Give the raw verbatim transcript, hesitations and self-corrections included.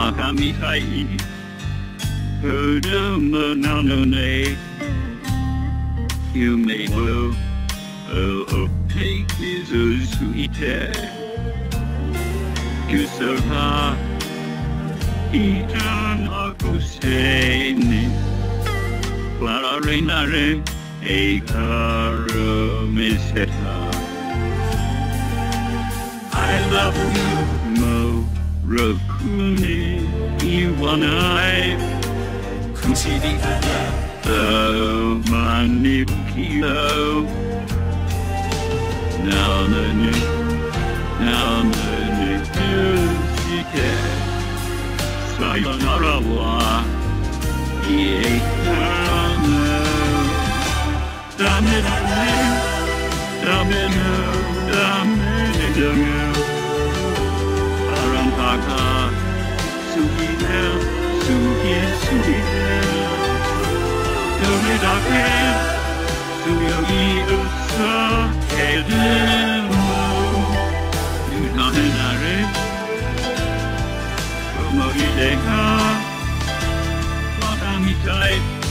Bakamitai Kodama no no ne You may well Oh, take this sweet Kusara Itan akusene Para reinare Ekara meseta I love you mo Rokune Iwanai Kushidi Oh, Manipukio Now the new Now the new Shike Sayonara wa Iekano Dame dame Dame no Dame dame Arampaka Sugi no Sugi sugi no Dame dake Suyogi usa Kedemo Yunahenare Como ideka Bakamitai